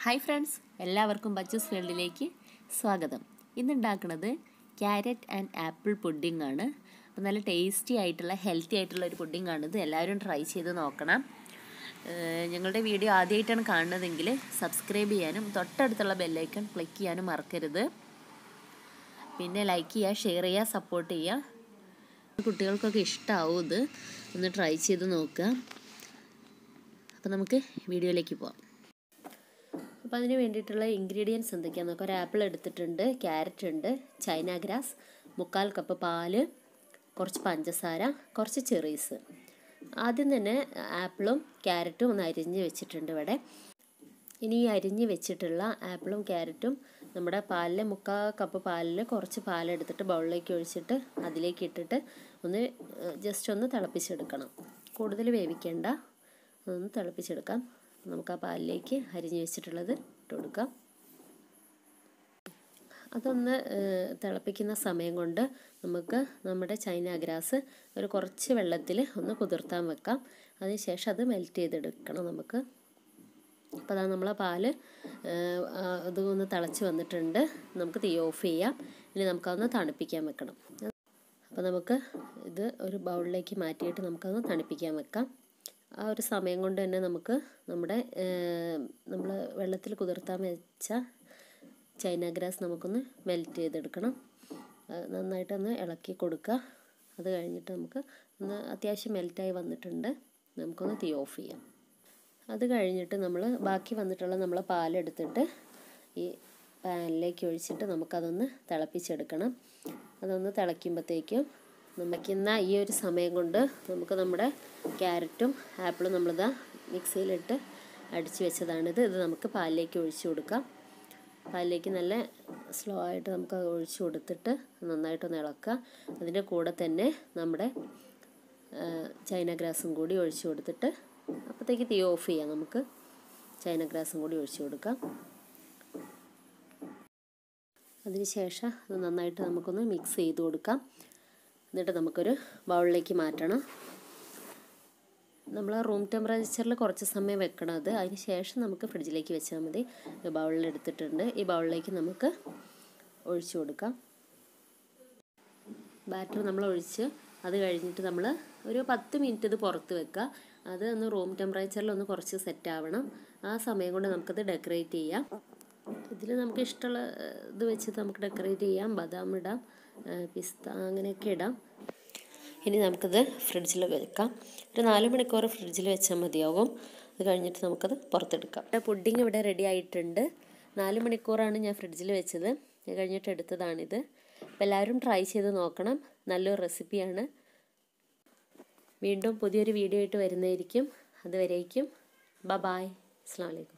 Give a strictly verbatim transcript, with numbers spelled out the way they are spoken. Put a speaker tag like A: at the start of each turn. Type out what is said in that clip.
A: Hi friends, എല്ലാവർക്കും ബച്ചൂസ് വേൾഡിലേക്ക് സ്വാഗതം. ഇന്നുണ്ടാക്കുന്നത് ക്യാരറ്റ് ആൻഡ് ആപ്പിൾ പുഡിംഗ് ആണ്. അപ്പോൾ നല്ല ടേസ്റ്റി ആയിട്ടുള്ള ഹെൽത്തി ആയിട്ടുള്ള ഒരു പുഡിംഗ് ആണിത്. എല്ലാവരും ട്രൈ ചെയ്ത് നോക്കണം. ഞങ്ങളുടെ വീഡിയോ ആദ്യമായിട്ടാണ് കാണുന്നതെങ്കിൽ സബ്സ്ക്രൈബ് ചെയ്യാനും തൊട്ടടുത്തുള്ള ബെല്ലൈക്കൺ ക്ലിക്ക് ചെയ്യാനും മറക്കരുത്. പിന്നെ ലൈക്ക് ചെയ്യുക, ഷെയർ ചെയ്യുക, സപ്പോർട്ട് ചെയ്യുക. കുട്ടികൾക്കൊക്കെ ഇഷ്ടമാവും ഇത്. ഒന്ന് ട്രൈ ചെയ്ത് നോക്കുക. അപ്പോൾ നമുക്ക് വീഡിയോയിലേക്ക് പോകാം. അപ്പോൾ അതിന് വേണ്ടിയിട്ടുള്ള ഇൻഗ്രീഡിയൻസ് എന്തൊക്കെയാണെന്ന് നോക്കാം. ഒരു ആപ്പിൾ എടുത്തിട്ടുണ്ട്, ക്യാരറ്റ് ഉണ്ട്, ചൈന ഗ്രാസ്, മുക്കാൽ കപ്പ് പാല്, കുറച്ച് പഞ്ചസാര, കുറച്ച് ചെറീസ്. ആദ്യം തന്നെ ആപ്പിളും ക്യാരറ്റും ഒന്ന് അരിഞ്ഞ് വെച്ചിട്ടുണ്ട് ഇവിടെ. ഇനി ഈ അരിഞ്ഞ് വെച്ചിട്ടുള്ള ആപ്പിളും ക്യാരറ്റും നമ്മുടെ പാലിൽ മുക്കാൽ കപ്പ് പാലിൽ കുറച്ച് പാലെടുത്തിട്ട് ബൗളിലേക്ക് ഒഴിച്ചിട്ട് അതിലേക്ക് ഇട്ടിട്ട് ഒന്ന് ജസ്റ്റ് ഒന്ന് തിളപ്പിച്ചെടുക്കണം. കൂടുതൽ വേവിക്കേണ്ട, ഒന്ന് തിളപ്പിച്ചെടുക്കാം. നമുക്ക് ആ പാലിലേക്ക് അരിഞ്ഞ് വെച്ചിട്ടുള്ളത് ഇട്ട് കൊടുക്കാം. അതൊന്ന് തിളപ്പിക്കുന്ന സമയം കൊണ്ട് നമുക്ക് നമ്മുടെ ചൈന ഗ്രാസ് ഒരു കുറച്ച് വെള്ളത്തിൽ ഒന്ന് കുതിർത്താൻ വെക്കാം. അതിനുശേഷം അത് മെൽറ്റ് ചെയ്തെടുക്കണം നമുക്ക്. അപ്പോൾ അതാ നമ്മളെ പാല് അതൊന്ന് തിളച്ച് വന്നിട്ടുണ്ട്. നമുക്ക് തീ ഓഫ് ചെയ്യാം. ഇനി നമുക്കതൊന്ന് തണുപ്പിക്കാൻ വെക്കണം. അപ്പോൾ നമുക്ക് ഇത് ഒരു ബൗളിലേക്ക് മാറ്റിയിട്ട് നമുക്കതൊന്ന് തണുപ്പിക്കാൻ വെക്കാം. ആ ഒരു സമയം കൊണ്ട് തന്നെ നമുക്ക് നമ്മുടെ നമ്മൾ വെള്ളത്തിൽ കുതിർത്താൻ വെച്ച ചൈന ഗ്രാസ് നമുക്കൊന്ന് മെൽറ്റ് ചെയ്തെടുക്കണം. നന്നായിട്ടൊന്ന് ഇളക്കി കൊടുക്കുക. അത് കഴിഞ്ഞിട്ട് നമുക്ക് ഒന്ന് അത്യാവശ്യം മെൽറ്റായി വന്നിട്ടുണ്ട്. നമുക്കൊന്ന് തീ ഓഫ് ചെയ്യാം. അത് കഴിഞ്ഞിട്ട് നമ്മൾ ബാക്കി വന്നിട്ടുള്ള നമ്മൾ പാലെടുത്തിട്ട് ഈ പാനിലേക്ക് ഒഴിച്ചിട്ട് നമുക്കതൊന്ന് തിളപ്പിച്ചെടുക്കണം. അതൊന്ന് തിളയ്ക്കുമ്പോഴത്തേക്കും നമുക്കിന്ന ഈ ഒരു സമയം കൊണ്ട് നമുക്ക് നമ്മുടെ ക്യാരറ്റും ആപ്പിളും നമ്മളിതാ മിക്സിയിലിട്ട് അടിച്ച് വെച്ചതാണിത്. ഇത് നമുക്ക് പാലിലേക്ക് ഒഴിച്ച് കൊടുക്കാം. പാലിലേക്ക് നല്ല സ്ലോ ആയിട്ട് നമുക്ക് ഒഴിച്ച് കൊടുത്തിട്ട് നന്നായിട്ടൊന്ന് ഇളക്കുക. അതിൻ്റെ കൂടെ തന്നെ നമ്മുടെ ചൈന ഗ്രാസും കൂടി ഒഴിച്ച് കൊടുത്തിട്ട് അപ്പോഴത്തേക്ക് തീ ഓഫ് ചെയ്യാം. നമുക്ക് ചൈന ഗ്രാസും കൂടി ഒഴിച്ച് കൊടുക്കാം. അതിന് ശേഷം അത് നന്നായിട്ട് നമുക്കൊന്ന് മിക്സ് ചെയ്ത് കൊടുക്കാം. എന്നിട്ട് നമുക്കൊരു ബൗളിലേക്ക് മാറ്റണം. നമ്മൾ റൂം ടെമ്പറേച്ചറിൽ കുറച്ച് സമയം വെക്കണം അത്. അതിന് ശേഷം നമുക്ക് ഫ്രിഡ്ജിലേക്ക് വെച്ചാൽ മതി. ബൗളിലെടുത്തിട്ടുണ്ട്. ഈ ബൗളിലേക്ക് നമുക്ക് ഒഴിച്ചു കൊടുക്കാം. ബാറ്റർ നമ്മൾ ഒഴിച്ച് അത് കഴിഞ്ഞിട്ട് നമ്മൾ ഒരു പത്ത് മിനിറ്റ് ഇത് പുറത്ത് വെക്കുക. അത് ഒന്ന് റൂം ടെമ്പറേച്ചറിൽ ഒന്ന് കുറച്ച് സെറ്റ് ആവണം. ആ സമയം കൊണ്ട് നമുക്കത് ഡെക്കറേറ്റ് ചെയ്യാം. ഇതിൽ നമുക്ക് ഇഷ്ടമുള്ള ഇത് വെച്ചിട്ട് നമുക്ക് ഡെക്കറേറ്റ് ചെയ്യാം. ബദാം ഇടാം, പിസ്ത അങ്ങനെയൊക്കെ ഇടാം. ഇനി നമുക്കത് ഫ്രിഡ്ജിൽ വെക്കാം. ഒരു നാല് മണിക്കൂർ ഫ്രിഡ്ജിൽ വെച്ചാൽ മതിയാവും. അത് കഴിഞ്ഞിട്ട് നമുക്കത് പുറത്തെടുക്കാം. പുഡിംഗ് ഇവിടെ റെഡി ആയിട്ടുണ്ട്. നാല് മണിക്കൂറാണ് ഞാൻ ഫ്രിഡ്ജിൽ വെച്ചത്. അത് കഴിഞ്ഞിട്ട് എടുത്തതാണിത്. അപ്പോൾ എല്ലാവരും ട്രൈ ചെയ്ത് നോക്കണം. നല്ലൊരു റെസിപ്പിയാണ്. വീണ്ടും പുതിയൊരു വീഡിയോ ആയിട്ട് വരുന്നതായിരിക്കും. അതുവരേക്കും ബൈ. അസ്സലാമു അലൈക്കും.